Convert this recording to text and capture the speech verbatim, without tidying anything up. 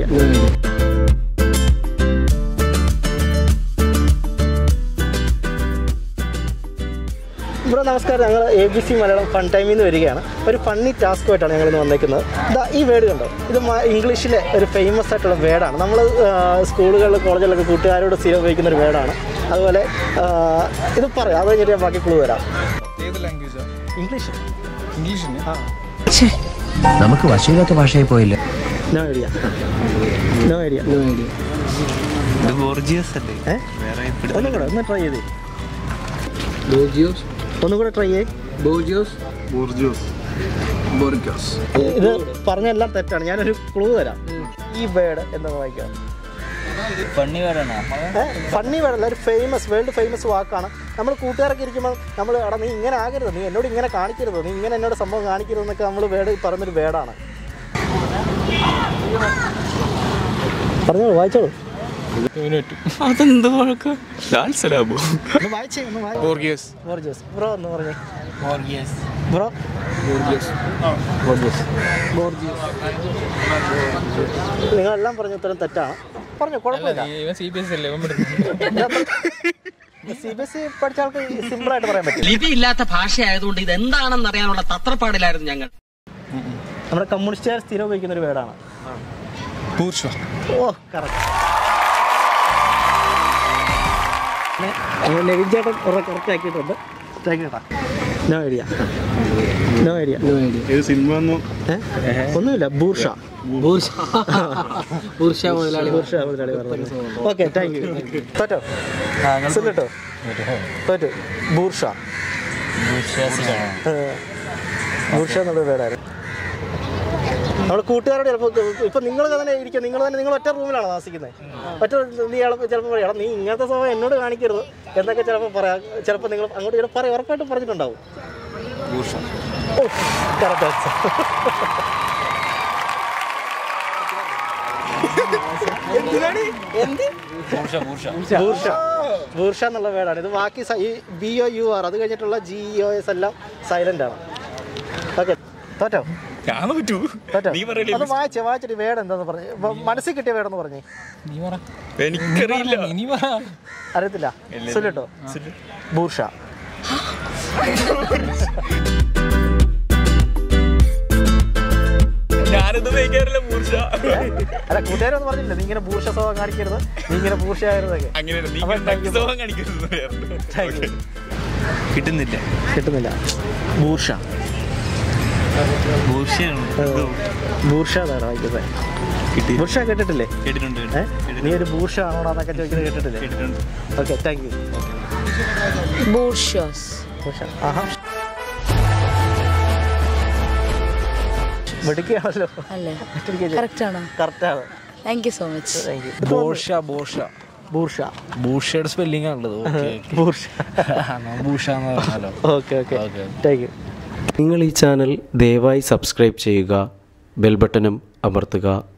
idea. No idea. Bro, നമസ്കാരം. ഞങ്ങൾ A B C Malayalam fun ടൈമിൽ നിന്ന് വരികയാണ്. ഒരു ഫണ്ണി ടാസ്കുമായിട്ടാണ് ഞങ്ങളിന്ന് വന്നേക്കുന്നത്. ഇതാ ഈ വേർഡ് കണ്ടോ, ഇത് ഇംഗ്ലീഷിലെ ഒരു ഫേമസ് ആയിട്ടുള്ള വേർഡാണ്. നമ്മൾ സ്കൂളുകളിൽ കോളേജിലൊക്കെ കൂട്ടുകാരോട് സ്ഥിരം ഉപയോഗിക്കുന്ന ഒരു വേർഡാണ്. അതുപോലെ ഇത് പറയാം, അത് കഴിഞ്ഞിട്ട് ഞാൻ ബാക്കി ക്ലൂ വരാം. ഏത് ലാംഗ്വേജാണ്? ഇംഗ്ലീഷ്. ഇംഗ്ലീഷിന് ആ നമുക്ക് വശമില്ലാത്ത ഭാഷയായി പോയില്ല. No idea. No idea. No idea. ഇത് ഗോർജിയസ് അല്ലേ? ഏ ഒന്നും കൂടെ ഒന്ന് ട്രൈ ചെയ്തേ. Borgios. ഒന്നും കൂടെ ട്രൈ ചെയ്യേ. Borgios. ഗോർജിയസ്. Borgios. ഇത് പറഞ്ഞെല്ലാം തെറ്റാണ്. ഞാനൊരു ക്ലൂ തരാം. ഈ വേർഡ് എന്താ വായിക്കാം? ഫണ്ണി വേർഡാണോ? ഫണ്ണി വേർഡല്ല, ഒരു ഫേമസ് വേൾഡ് ഫേമസ് വാക്കാണ്. നമ്മൾ കൂട്ടുകാരൊക്കെ ഇരിക്കുമ്പോൾ നമ്മൾ എടാ നീ ഇങ്ങനെ ആകരുത്, നീ എന്നോട് ഇങ്ങനെ കാണിക്കരുത്, നീ ഇങ്ങനെ എന്നോട് സംഭവം കാണിക്കരുത് എന്നൊക്കെ നമ്മൾ വേർഡ് പറയുന്നൊരു വേർഡാണ്. പറഞ്ഞോളൂ, വായിച്ചോളൂ. അതെന്ത് വഴക്കം? ഒന്ന് വായിച്ചേ, ഒന്ന് വായി. ഗോർജിയസ്. ബോർജിയസ്. ബ്രോ ഒന്ന് പറഞ്ഞേ. ഗോർജിയസ്. Bro Borgios. ബോർജിയസ്. Borgios. നിങ്ങളെല്ലാം പറഞ്ഞ ഉത്തരം തെറ്റാണ്. പറഞ്ഞു, കുഴപ്പമില്ല. സി ബി എസ് അല്ലേ? സി ബി എസ് ഇ പഠിച്ച ആൾക്ക് സിമ്പിളായിട്ട് പറയാൻ പറ്റും. ലിപി ഇല്ലാത്ത ഭാഷയായതുകൊണ്ട് ഇത് എന്താണെന്ന് അറിയാനുള്ള തത്രപ്പാടിലായിരുന്നു ഞങ്ങൾ. നമ്മുടെ കമ്മ്യൂണിസ്റ്റുകാർ സ്ഥിരം ഉപയോഗിക്കുന്ന ഒരു വേർഡാണ്. ബൂർഷ്വ. ഓ കറക്റ്റ്. നെവിൻ ചേട്ടൻ കുറെ കറക്റ്റ് ആക്കിയിട്ടുണ്ട്. No idea. No idea. No idea. ഏത് സിനിമ? ഒന്നുമില്ല. ബൂർഷ. Burs. Bursha മുതലാളി. ബൂർഷ മുതലാളി പറഞ്ഞു. Okay, thank you. തോറ്റോ? കേട്ടോ തോറ്റു. ബൂർഷ. ബൂർഷ എന്നുള്ള വേർഡായിരുന്നു. നമ്മൾ കൂട്ടുകാരോട് ചിലപ്പോൾ ഇപ്പം നിങ്ങൾ തന്നെ ഇരിക്കുക, നിങ്ങൾ തന്നെ നിങ്ങൾ ഒറ്റ റൂമിലാണ് താമസിക്കുന്നത്. ഒറ്റ നീ ചിലപ്പോൾ പറയാം നീ ഇങ്ങനത്തെ സ്വഭാവം എന്നോട് കാണിക്കരുത് എന്നൊക്കെ ചിലപ്പോൾ പറയാം. ചിലപ്പോൾ നിങ്ങൾ അങ്ങോട്ട് ചിലപ്പോൾ പറയാം, ഉറപ്പായിട്ടും പറഞ്ഞിട്ടുണ്ടാവും. ഓ കറക്റ്റ് ആൻസർ. ബൂർഷ. ബൂർഷ എന്നുള്ള വേർഡാണ് ഇത്. ബാക്കി ഈ ബി ഒ യു ആർ അത് കഴിഞ്ഞിട്ടുള്ള ജി ഒ എസ് എല്ലാം സൈലന്റ് ആണ്. ഓക്കെ, തോറ്റോ? തോറ്റോ? അത് വായിച്ചേ, വായിച്ചിട്ട് വേർഡ് എന്താന്ന് പറഞ്ഞു, മനസ്സിൽ കിട്ടിയ വേർഡെന്ന് പറഞ്ഞേ. എനിക്കറിയില്ല. അറിയത്തില്ല. സുല്ലിട്ടോ? ബൂർഷ. അല്ല, കൂട്ടുകാരൊന്നും പറഞ്ഞില്ല നീ ഇങ്ങനെ ബൂർഷ സ്വഭാവം കാണിക്കരുത്, നീ ഇങ്ങനെ ബൂർഷ ആയിരുന്നൊക്കെ. കിട്ടുന്നില്ല. കിട്ടുന്നില്ല. ബൂർഷ. ബൂർഷ എന്നാണ് വായിക്കുന്നത്. ബൂർഷ കേട്ടിട്ടില്ലേ? നീ ഒരു ബൂർഷ ആണോടാന്നൊക്കെ ചോദിക്കുന്നത് കേട്ടിട്ടില്ലേ? Okay, thank you. വെടിക്കുകയാണല്ലോ. കറക്റ്റാണ്. Thank you so much. Thank you. ബോർഷ. ബോർഷ. ബൂർഷ. ബൂർഷയുടെ സ്പെല്ലിംഗ് ആണുള്ളത്. ബൂർഷ. ബൂർഷ എന്ന് പറഞ്ഞാലോ? Okay okay, thank you. നിങ്ങൾ ഈ ചാനൽ ദയവായി സബ്സ്ക്രൈബ് ചെയ്യുക, ബെൽ ബട്ടണും അമർത്തുക.